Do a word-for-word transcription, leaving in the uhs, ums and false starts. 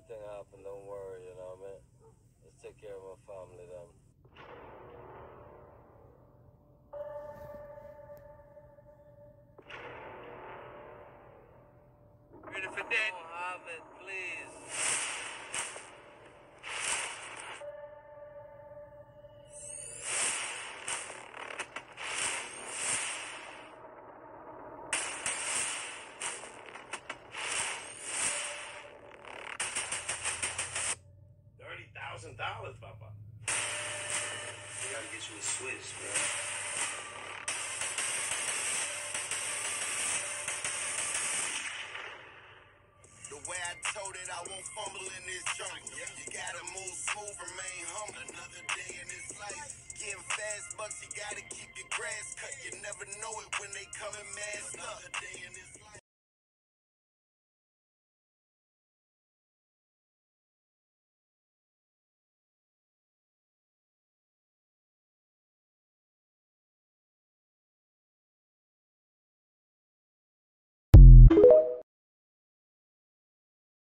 everything happen, don't worry, you know what I mean? Let's take care of my family then. Ready for that? Don't have it, please. thirty thousand dollars, Papa. We gotta get you a switch, man. The way I told it, I won't fumble in this jungle. You gotta move smooth, remain humble. Another day in this life. Getting fast bucks, you gotta keep your grass cut. You never know it when they come in masked up. Another day in this